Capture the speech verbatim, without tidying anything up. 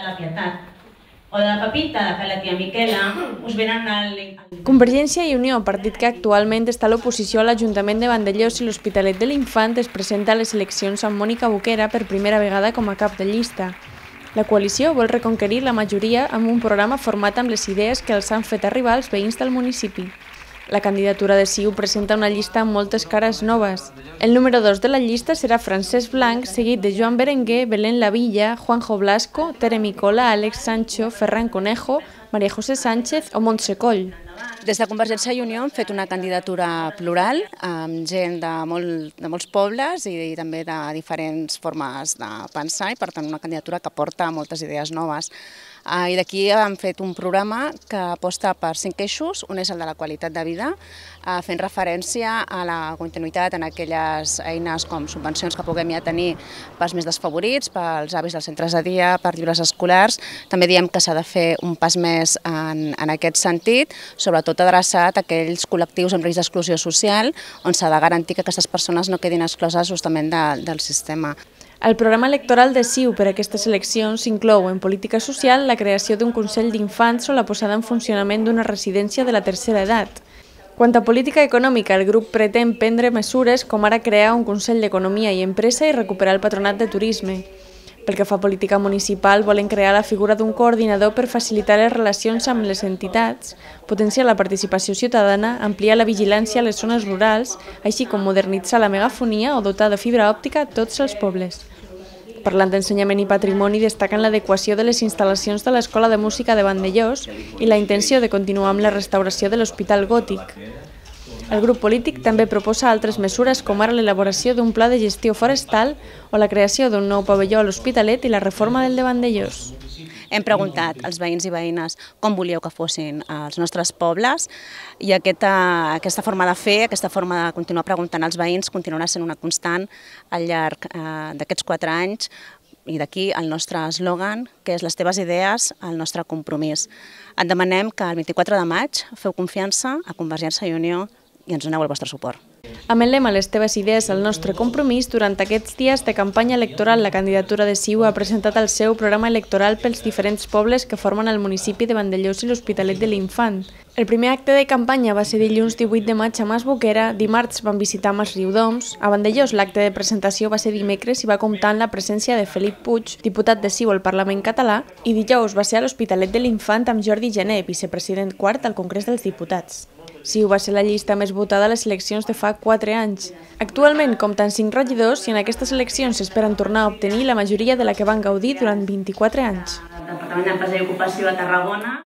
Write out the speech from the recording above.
la Pietat, o de la Pepita, de la tia Miquela, us venen al... Convergència i Unió, partit que actualment està a l'oposició a l'Ajuntament de Vandellòs i l'Hospitalet de l'Infant, es presenta a les eleccions amb Mònica Boquera per primera vegada com a cap de llista. La coalició vol reconquerir la majoria amb un programa format amb les idees que els han fet arribar els veïns del municipi. La candidatura de C I U presenta una llista amb moltes cares noves. El número dos de la llista serà Francesc Blanc, seguit de Joan Berenguer, Belén Lavilla, Juanjo Blasco, Tere Micola, Àlex Sancho, Ferran Conejo, María José Sánchez o Montse Coll. Des de Convergència i Unió hem fet una candidatura plural amb gent de, molt, de molts pobles i, i també de diferents formes de pensar i per tant una candidatura que porta moltes idees noves. I d'aquí hem fet un programa que aposta per cinc eixos. Un és el de la qualitat de vida, fent referència a la continuïtat en aquelles eines com subvencions que puguem ja tenir pels més desfavorits, pels avis dels centres de dia, per llibres escolars. També diem que s'ha de fer un pas més en, en aquest sentit, sobretot adreçat a aquells col·lectius en risc d'exclusió social, on s'ha de garantir que aquestes persones no quedin excloses justament de, del sistema. El programa electoral de C I U per a aquestes eleccions inclou en política social la creació d'un Consell d'Infants o la posada en funcionament d'una residència de la tercera edat. Quant a política econòmica, el grup pretén prendre mesures com ara crear un Consell d'Economia i Empresa i recuperar el Patronat de Turisme. Pel que fa a política municipal, volen crear la figura d'un coordinador per facilitar les relacions amb les entitats, potenciar la participació ciutadana, ampliar la vigilància a les zones rurals, així com modernitzar la megafonia o dotar de fibra òptica tots els pobles. Parlant d'ensenyament i patrimoni, destaquen l'adequació de les instal·lacions de l'Escola de Música de Vandellòs i la intenció de continuar amb la restauració de l'Hospital Gòtic. El grup polític també proposa altres mesures com ara l'elaboració d'un pla de gestió forestal o la creació d'un nou pavelló a l'Hospitalet i la reforma del de Vandellòs. Hem preguntat als veïns i veïnes com volíeu que fossin els nostres pobles i aquesta, aquesta forma de fer, aquesta forma de continuar preguntant als veïns continuarà sent una constant al llarg eh, d'aquests quatre anys i d'aquí el nostre eslògan, que és les teves idees, el nostre compromís. Et demanem que el vint-i-quatre de maig feu confiança a Convergència i Unió i ens doneu el vostre suport. Amb el lema Les teves idees, el nostre compromís, durant aquests dies de campanya electoral, la candidatura de C I U ha presentat el seu programa electoral pels diferents pobles que formen el municipi de Vandellòs i l'Hospitalet de l'Infant. El primer acte de campanya va ser dilluns divuit de maig a Mas Boquera, dimarts van visitar Mas Riudoms, a Vandellòs l'acte de presentació va ser dimecres i va comptar amb la presència de Felip Puig, diputat de C I U al Parlament català, i dijous va ser a l'Hospitalet de l'Infant amb Jordi Gené, vicepresident quart al Congrés dels Diputats. C I U va ser la llista més votada a les eleccions de fa quatre anys. Actualment compten cinc regidors i en aquestes eleccions s'esperen tornar a obtenir la majoria de la que van gaudir durant vint-i-quatre anys. El Departament d'Empresa i Ocupació a Tarragona